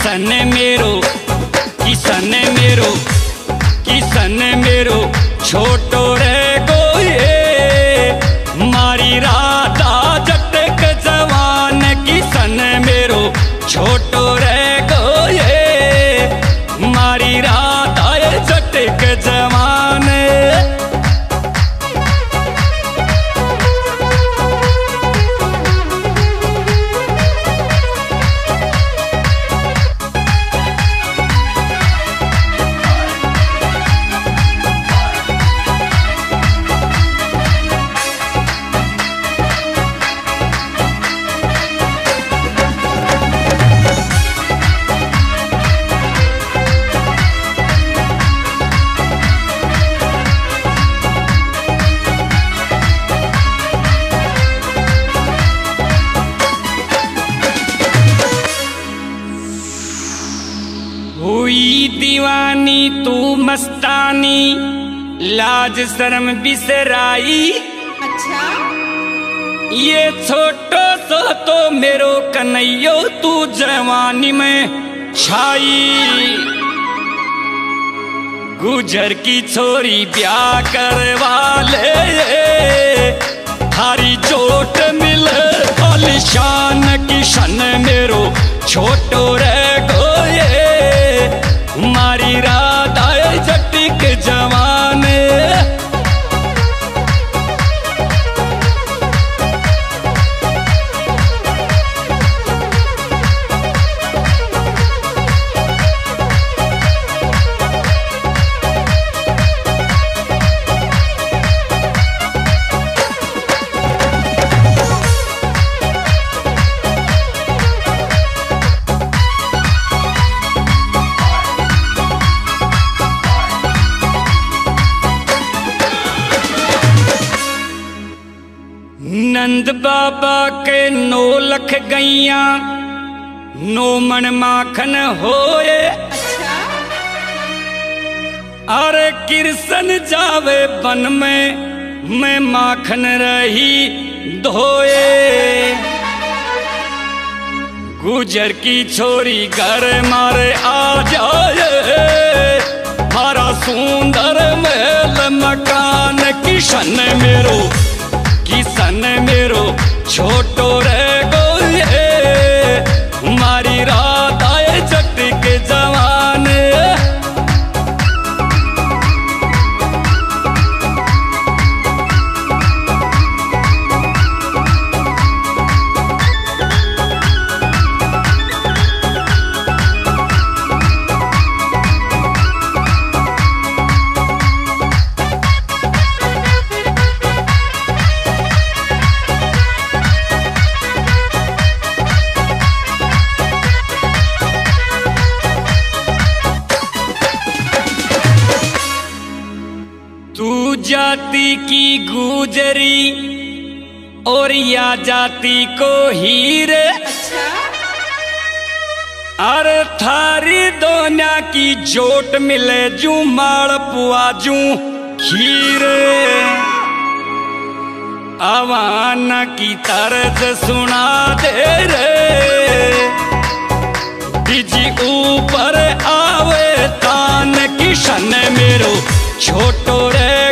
किसन मेरो छोटो रे गोये मारी राधा जटक जवान। किसन मेरो छोटो रे गोये मारी राधा जटक जवान। हुई दीवानी तू मस्तानी लाज शर्म बिसराई। अच्छा ये छोटो सो तो मेरो कन्हैयो तू जवानी में छाई। गुजर की छोरी ब्याह करवा ले थारी चोट मिले आलिशान। किशन मेरो छोटो रे गोये मारी राधा जटिक जवान। नंद बाबा के 9 लख गैया 9 मन माखन होए। अच्छा अरे कृष्ण जावे वन में मैं माखन रही धोए। गुजर की छोरी घर मारे आ जाए मारा सुंदर महल मकान। किशन मेरो छोटो रे गोये मारी राधा जटिक जवान। तू जाति की गुजरी और या जाति को हीरे। अच्छा अरे थारी दोना की जोट मिले जू माल पुआ जू खीरे। आवान की तरज सुना दे रे बिजी ऊपर आवे तान। किशन मेरो छोटो रे